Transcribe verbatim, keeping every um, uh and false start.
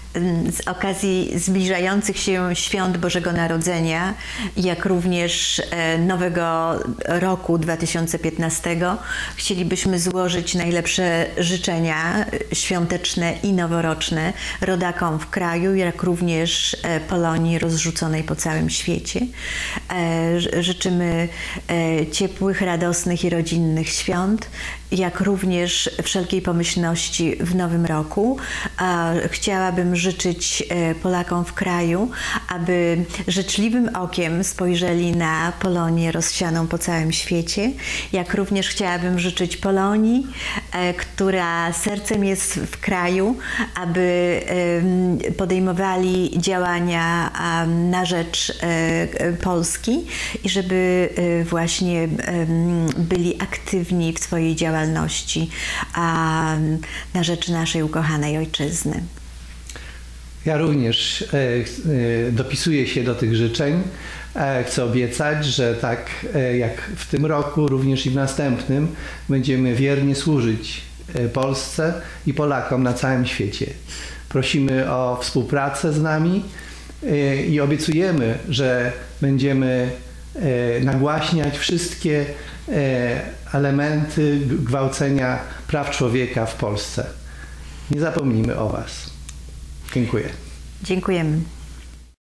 z okazji zbliżających się świąt Bożego Narodzenia, jak również nowego roku dwa tysiące piętnastego, chcielibyśmy złożyć najlepsze życzenia świąteczne i noworoczne rodakom w kraju, jak również Polonii rozrzuconej po całym świecie. Życzymy ciepłych, radosnych i rodzinnych świąt, jak również wszelkiej pomyślności w nowym roku. Chciałabym życzyć Polakom w kraju, aby życzliwym okiem spojrzeli na Polonię rozsianą po całym świecie, jak również chciałabym życzyć Polonii, która sercem jest w kraju, aby podejmowali działania na rzecz Polski i żeby właśnie byli aktywni w swojej działalności na rzecz naszej ukochanej ojczyzny. Ja również dopisuję się do tych życzeń. Chcę obiecać, że tak jak w tym roku, również i w następnym będziemy wiernie służyć Polsce i Polakom na całym świecie. Prosimy o współpracę z nami i obiecujemy, że będziemy nagłaśniać wszystkie elementy gwałcenia praw człowieka w Polsce. Nie zapomnijmy o Was. Dziękuję. Dziękujemy.